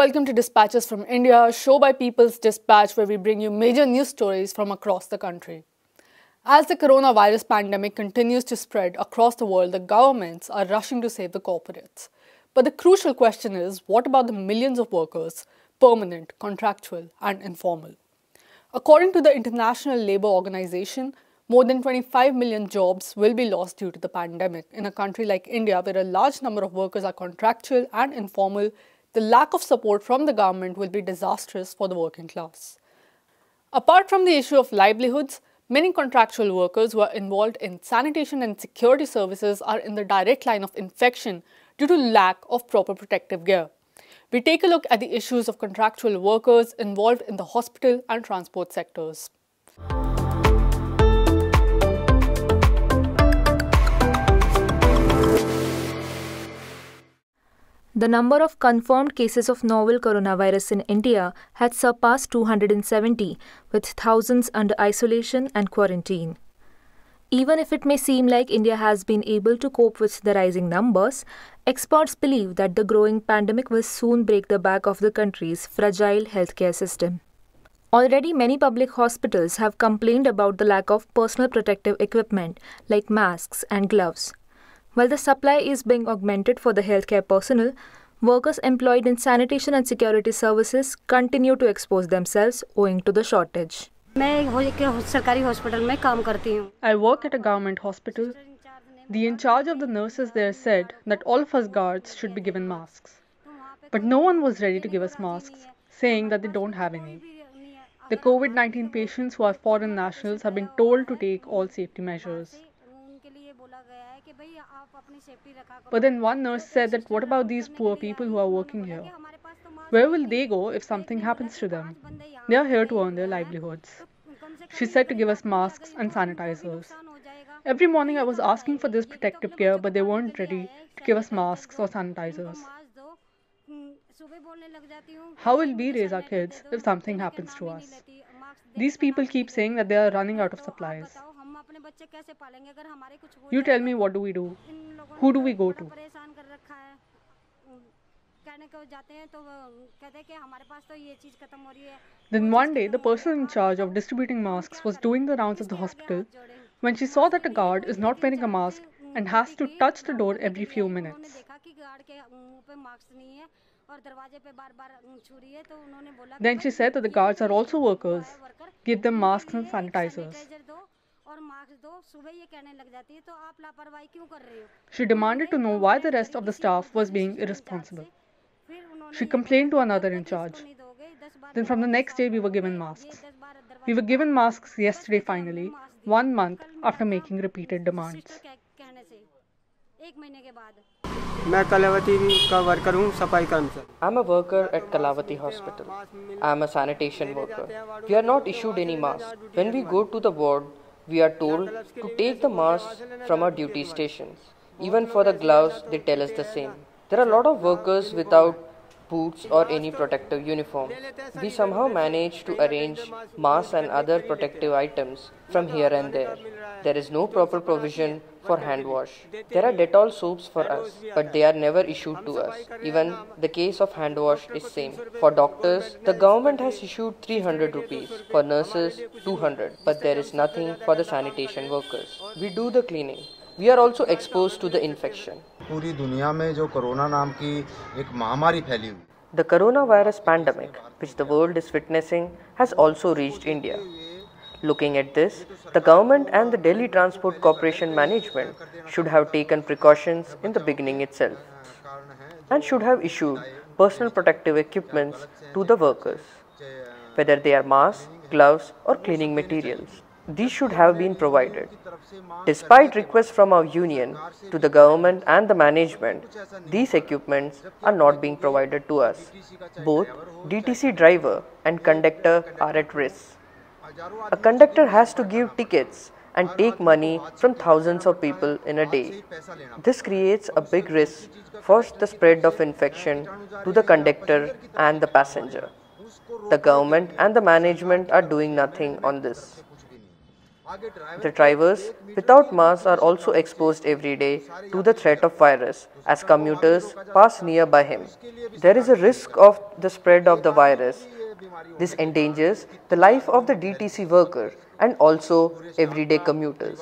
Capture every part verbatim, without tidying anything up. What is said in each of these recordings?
welcome to Dispatches from India, a show by People's Dispatch where we bring you major news stories from across the country. As the coronavirus pandemic continues to spread across the world, the governments are rushing to save the corporates. But the crucial question is, what about the millions of workers, permanent, contractual, and informal? According to the International Labour Organization, more than twenty-five million jobs will be lost due to the pandemic. In a country like India, where a large number of workers are contractual and informal, the lack of support from the government will be disastrous for the working class. Apart from the issue of livelihoods, many contractual workers who are involved in sanitation and security services are in the direct line of infection due to lack of proper protective gear. We take a look at the issues of contractual workers involved in the hospital and transport sectors. The number of confirmed cases of novel coronavirus in India had surpassed two hundred seventy, with thousands under isolation and quarantine. Even if it may seem like India has been able to cope with the rising numbers, experts believe that the growing pandemic will soon break the back of the country's fragile healthcare system. Already, many public hospitals have complained about the lack of personal protective equipment like masks and gloves. While the supply is being augmented for the healthcare personnel, workers employed in sanitation and security services continue to expose themselves owing to the shortage. I work at a government hospital. The in charge of the nurses there said that all of us guards should be given masks. But no one was ready to give us masks, saying that they don't have any. The COVID nineteen patients who are foreign nationals have been told to take all safety measures. But then one nurse said that what about these poor people who are working here? Where will they go if something happens to them? They are here to earn their livelihoods. She said to give us masks and sanitizers. Every morning I was asking for this protective gear, but they weren't ready to give us masks or sanitizers. How will we raise our kids if something happens to us? These people keep saying that they are running out of supplies. You tell me, what do we do? Who do we go to? Then one day, the person in charge of distributing masks was doing the rounds of the hospital when she saw that a guard is not wearing a mask and has to touch the door every few minutes. Then she said that the guards are also workers. Give them masks and sanitizers. She demanded to know why the rest of the staff was being irresponsible. She complained to another in charge. Then from the next day we were given masks. We were given masks yesterday finally, one month after making repeated demands. I'm a worker at Kalavati Hospital. I'm a sanitation worker. We are not issued any mask. When we go to the ward, we are told to take the masks from our duty stations. Even for the gloves, they tell us the same. There are a lot of workers without boots or any protective uniform. We somehow manage to arrange masks and other protective items from here and there. There is no proper provision for hand wash. There are Dettol soaps for us, but they are never issued to us. Even the case of hand wash is same. For doctors, the government has issued three hundred rupees. For nurses, two hundred. But there is nothing for the sanitation workers. We do the cleaning. We are also exposed to the infection. पूरी दुनिया में जो corona नाम की एक महामारी फैली हुई. The coronavirus pandemic, which the world is witnessing, has also reached India. Looking at this, the government and the Delhi Transport Corporation management should have taken precautions in the beginning itself and should have issued personal protective equipments to the workers, whether they are masks, gloves or cleaning materials. These should have been provided. Despite requests from our union to the government and the management, these equipments are not being provided to us. Both D T C driver and conductor are at risk. A conductor has to give tickets and take money from thousands of people in a day. This creates a big risk for the spread of infection to the conductor and the passenger. The government and the management are doing nothing on this. The drivers without masks are also exposed every day to the threat of virus as commuters pass nearby him. There is a risk of the spread of the virus. This endangers the life of the D T C worker and also everyday commuters.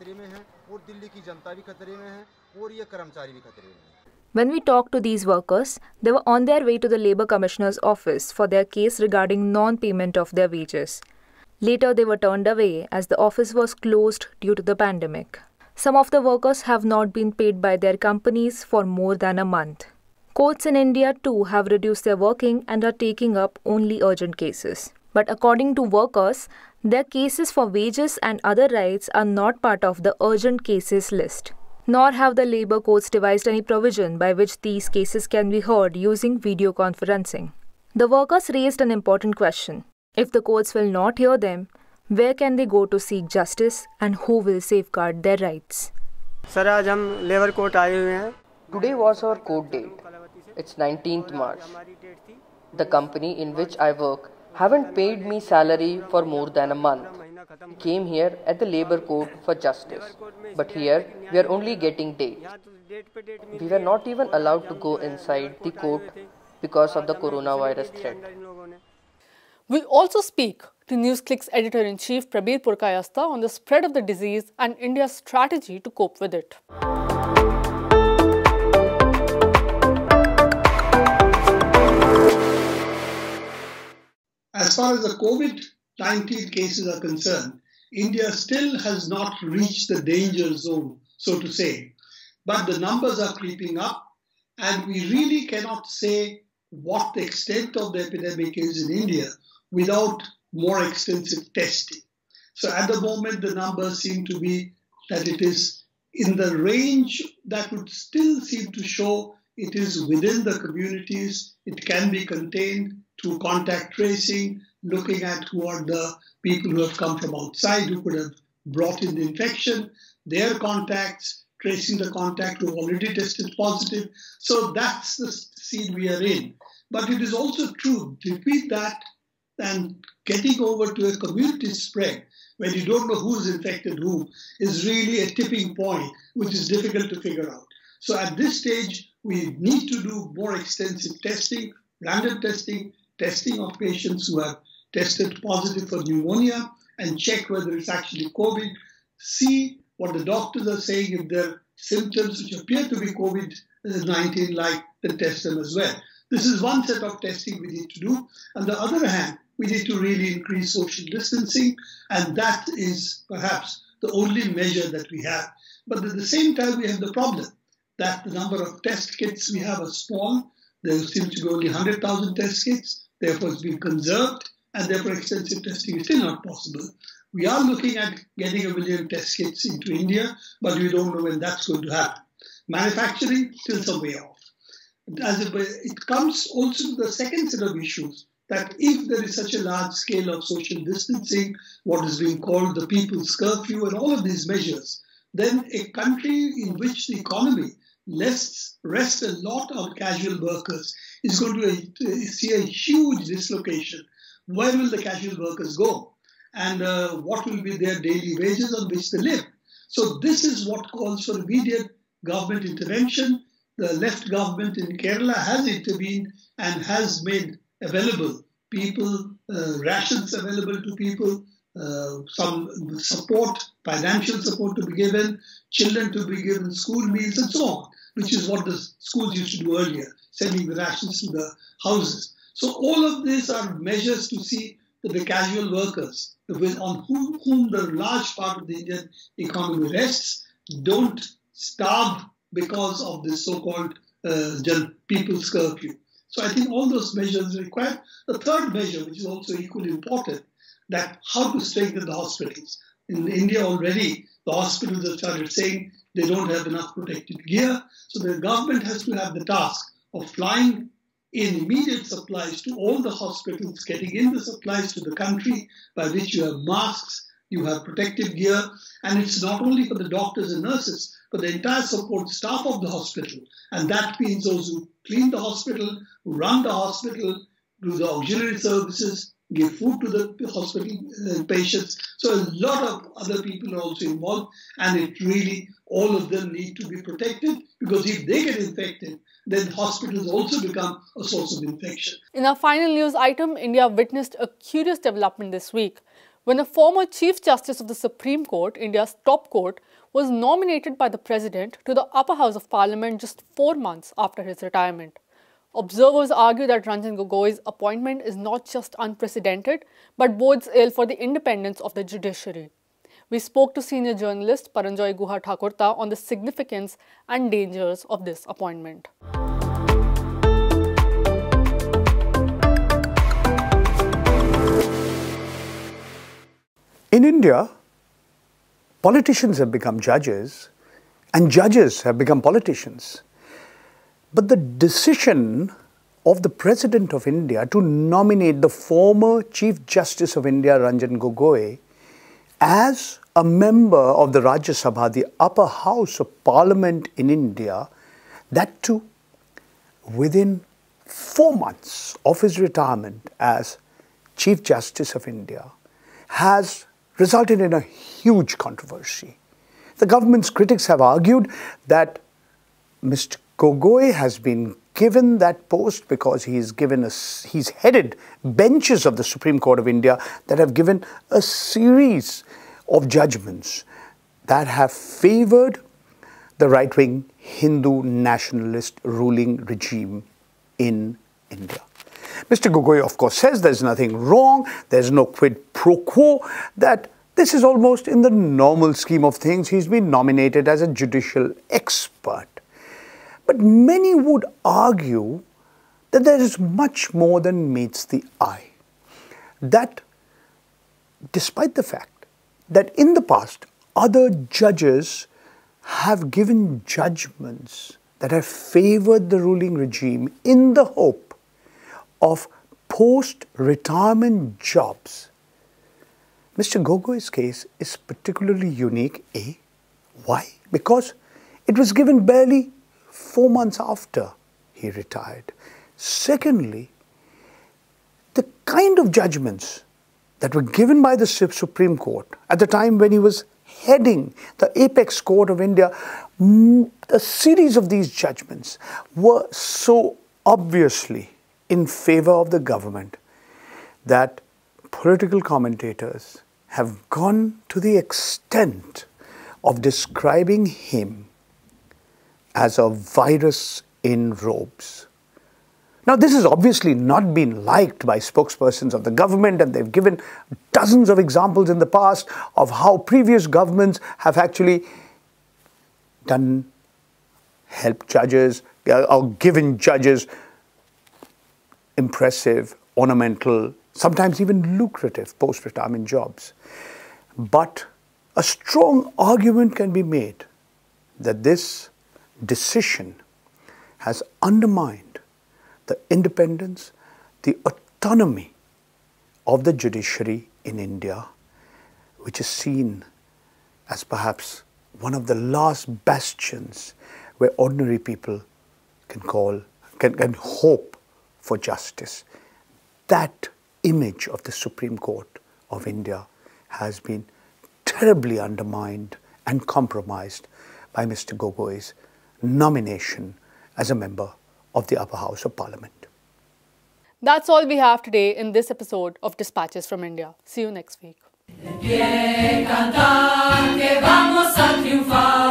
When we talked to these workers, they were on their way to the Labour Commissioner's office for their case regarding non-payment of their wages. Later, they were turned away as the office was closed due to the pandemic. Some of the workers have not been paid by their companies for more than a month. Courts in India too have reduced their working and are taking up only urgent cases. But according to workers, their cases for wages and other rights are not part of the urgent cases list. Nor have the labour courts devised any provision by which these cases can be heard using video conferencing. The workers raised an important question. If the courts will not hear them, where can they go to seek justice and who will safeguard their rights? Sir, आज हम labour court आए हुए हैं. Today was our court date. It's nineteenth March. The company in which I work haven't paid me salary for more than a month. We came here at the labor court for justice. But here we are only getting dates. We were not even allowed to go inside the court because of the coronavirus threat. We also speak to Newsclick's editor-in-chief Prabir Purkayastha on the spread of the disease and India's strategy to cope with it. As far as the COVID nineteen cases are concerned, India still has not reached the danger zone, so to say. But the numbers are creeping up, and we really cannot say what the extent of the epidemic is in India without more extensive testing. So at the moment, the numbers seem to be that it is in the range that would still seem to show it is within the communities. It can be contained through contact tracing, looking at who are the people who have come from outside, who could have brought in the infection, their contacts, tracing the contact who have already tested positive. So that's the scene we are in. But it is also true, repeat that, and getting over to a community spread when you don't know who's infected who is really a tipping point, which is difficult to figure out. So at this stage, we need to do more extensive testing, random testing, testing of patients who have tested positive for pneumonia and check whether it's actually COVID, see what the doctors are saying, if there are symptoms which appear to be COVID nineteen like, then test them as well. This is one set of testing we need to do. On the other hand, we need to really increase social distancing, and that is perhaps the only measure that we have. But at the same time, we have the problem that the number of test kits we have are small. There seems to be only one hundred thousand test kits, therefore it's been conserved, and therefore extensive testing is still not possible. We are looking at getting a million test kits into India, but we don't know when that's going to happen. Manufacturing, still some way off. As it, it comes also to the second set of issues, that if there is such a large scale of social distancing, what is being called the people's curfew and all of these measures, then a country in which the economy rests, rests a lot on casual workers is going to see a huge dislocation. Where will the casual workers go? And uh, what will be their daily wages on which they live? So this is what calls for immediate government intervention. The left government in Kerala has intervened and has made available people, uh, rations available to people, uh, some support, financial support to be given, children to be given school meals and so on, which is what the schools used to do earlier, sending the rations to the houses. So all of these are measures to see that the casual workers, on whom, whom the large part of the Indian economy rests, don't starve because of this so-called uh, people's curfew. So I think all those measures are required. The third measure, which is also equally important, that how to strengthen the hospitals. In India already, the hospitals have started saying they don't have enough protective gear. So the government has to have the task of flying in immediate supplies to all the hospitals, getting in the supplies to the country, by which you have masks, you have protective gear, and it's not only for the doctors and nurses, but the entire support staff of the hospital. And that means those who clean the hospital, who run the hospital, do the auxiliary services, give food to the hospital uh, patients. So a lot of other people are also involved, and it really, all of them need to be protected, because if they get infected, then hospitals also become a source of infection. In our final news item, India witnessed a curious development this week when a former Chief Justice of the Supreme Court, India's top court, was nominated by the President to the upper house of Parliament just four months after his retirement. Observers argue that Ranjan Gogoi's appointment is not just unprecedented, but bodes ill for the independence of the judiciary. We spoke to senior journalist Paranjoy Guha Thakurta on the significance and dangers of this appointment. In India, politicians have become judges and judges have become politicians. But the decision of the President of India to nominate the former Chief Justice of India, Ranjan Gogoi, as a member of the Rajya Sabha, the upper house of Parliament in India, that too within four months of his retirement as Chief Justice of India, has resulted in a huge controversy. The government's critics have argued that Mister Gogoi has been given that post because he's given a, he's headed benches of the Supreme Court of India that have given a series of judgments that have favored the right-wing Hindu nationalist ruling regime in India. Mister Gogoi, of course, says there's nothing wrong, there's no quid pro quo, that this is almost in the normal scheme of things. He's been nominated as a judicial expert. But many would argue that there is much more than meets the eye. That despite the fact that in the past, other judges have given judgments that have favored the ruling regime in the hope of post-retirement jobs. Mister Gogoi's case is particularly unique. A. Why? Because it was given barely four months after he retired. Secondly, the kind of judgments that were given by the Supreme Court at the time when he was heading the apex court of India, a series of these judgments were so obviously in favor of the government that political commentators have gone to the extent of describing him as a virus in robes. Now, this has obviously not been liked by spokespersons of the government, and they've given dozens of examples in the past of how previous governments have actually done, helped judges, or given judges impressive, ornamental, sometimes even lucrative post-retirement jobs. But a strong argument can be made that this decision has undermined the independence, the autonomy of the judiciary in India, which is seen as perhaps one of the last bastions where ordinary people can call, can, can hope for justice. That image of the Supreme Court of India has been terribly undermined and compromised by Mister Gogoi's nomination as a member of the upper house of Parliament. That's all we have today in this episode of Dispatches from India. See you next week.